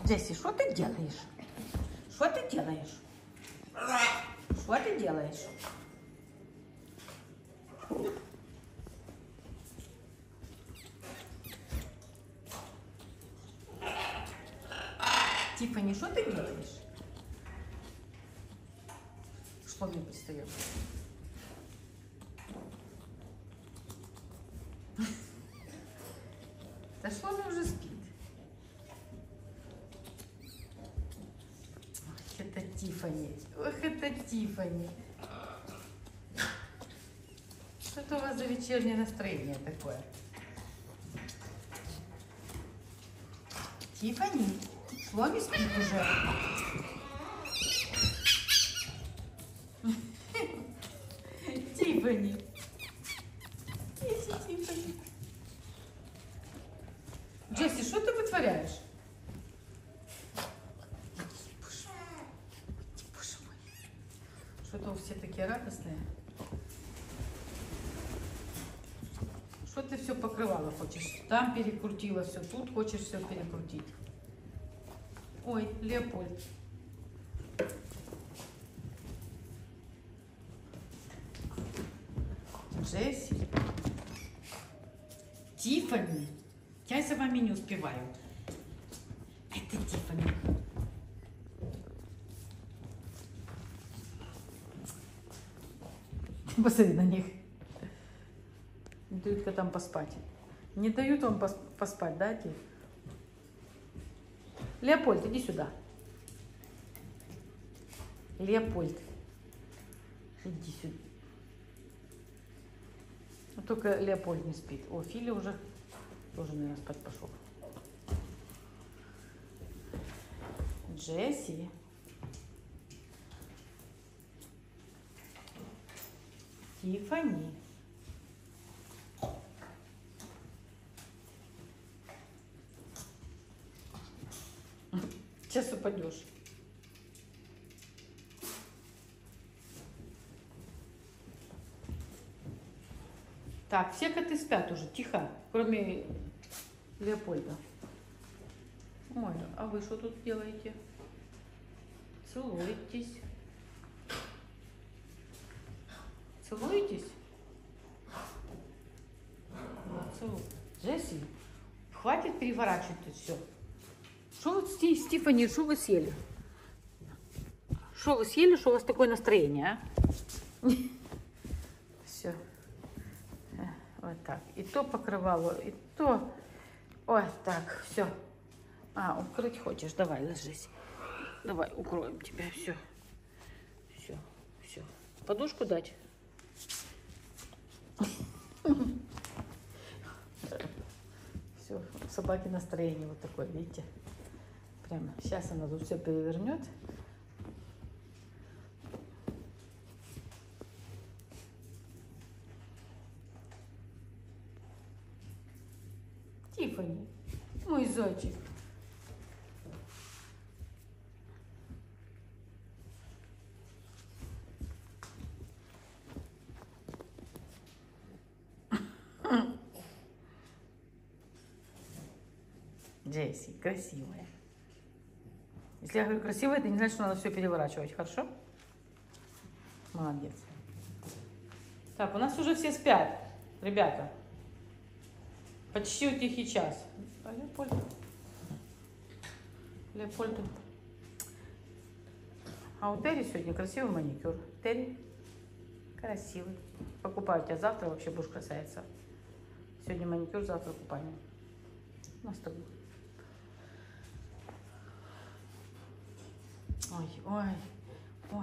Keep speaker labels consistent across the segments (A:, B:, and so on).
A: Джесси, что ты делаешь? Что ты делаешь? Что ты делаешь? Тиффани, что ты делаешь? Что мне пристает? Да что она уже спит? Ох, это Тиффани. Ох, это Тиффани. Что-то у вас за вечернее настроение такое. Тиффани, Шломи спит уже. Тиффани. Тиффани. Джесси, что ты вытворяешь? Боже мой. Что-то все такие радостные. Что ты все покрывала хочешь? Там перекрутила все, тут хочешь все перекрутить. Ой, Леопольд. Джесси. Тиффани. Я за вами не успеваю. Это Тиффани. Посмотри на них. Не дают котам поспать. Не дают вам поспать, да, Тиф? Леопольд, иди сюда. Леопольд. Иди сюда. Но только Леопольд не спит. О, Филя уже тоже, наверное, спать пошел. Джесси. Тиффани. Сейчас упадешь. Так, все коты спят уже, тихо, кроме Леопольда. Ой, а вы что тут делаете? Целуетесь? Целуетесь? Вот, целуй. Джесси, хватит переворачивать тут все. Что вот с Тиффани, что вы съели? Что вы съели, что у вас такое настроение, а? Все. Вот так. И то покрывало, и то. Ой, так, все. А, укрыть хочешь? Давай, ложись. Давай, укроем тебя. Все. Все. Все. Подушку дать? Все. У собаки настроение вот такое, видите? Прямо. Сейчас она тут все перевернет. Тиффани, мой зайчик. Джесси, красивая. Если я говорю красивая, это не значит, что надо все переворачивать, хорошо? Молодец. Так, у нас уже все спят, ребята. Почти тихий час. А Леопольд? Леопольд. А у Терри сегодня красивый маникюр. Терри красивый. Покупаю тебя завтра, вообще будешь красавица. Сегодня маникюр, завтра купание. У нас так. Ой, ой, ой,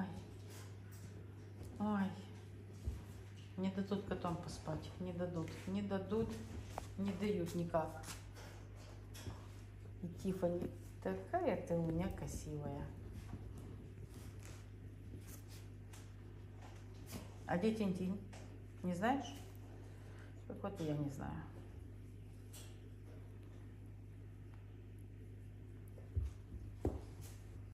A: ой. Не дадут котам поспать. Не дадут. Не дадут. Не дают никак. И Тиффани, такая ты у меня красивая. А где Тинь-Тинь? Не знаешь? Как вот я не знаю.